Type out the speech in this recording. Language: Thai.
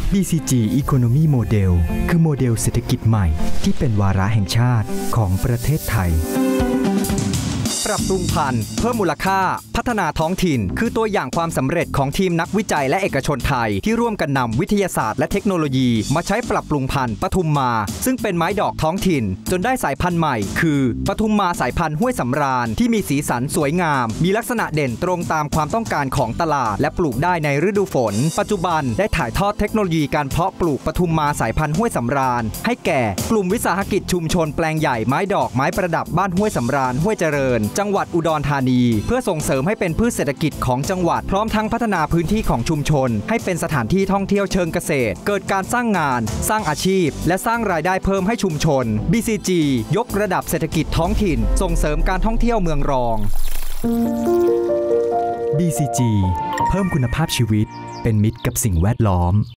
BCG Economy Model คือโมเดลเศรษฐกิจใหม่ที่เป็นวาระแห่งชาติของประเทศไทยปรับปรุงพันธุ์เพิ่มมูลค่าพัฒนาท้องถิ่นคือตัวอย่างความสำเร็จของทีมนักวิจัยและเอกชนไทยที่ร่วมกันนำวิทยาศาสตร์และเทคโนโลยีมาใช้ปรับปรุงพันธุ์ปทุมมาซึ่งเป็นไม้ดอกท้องถิ่นจนได้สายพันธุ์ใหม่คือปทุมมาสายพันธุ์ห้วยสำราญที่มีสีสันสวยงามมีลักษณะเด่นตรงตามความต้องการของตลาดและปลูกได้ในฤดูฝนปัจจุบันได้ถ่ายทอดเทคโนโลยีการเพาะปลูกปทุมมาสายพันธุ์ห้วยสำราญให้แก่กลุ่มวิสาหกิจชุมชนแปลงใหญ่ไม้ดอกไม้ประดับบ้านห้วยสำราญห้วยเจริญจังหวัดอุดรธานีเพื่อส่งเสริมให้เป็นพืชเศรษฐกิจของจังหวัดพร้อมทั้งพัฒนาพื้นที่ของชุมชนให้เป็นสถานที่ท่องเที่ยวเชิงเกษตรเกิดการสร้างงานสร้างอาชีพและสร้างรายได้เพิ่มให้ชุมชน BCG ยกระดับเศรษฐกิจท้องถิ่นส่งเสริมการท่องเที่ยวเมืองรอง BCG เพิ่มคุณภาพชีวิตเป็นมิตรกับสิ่งแวดล้อม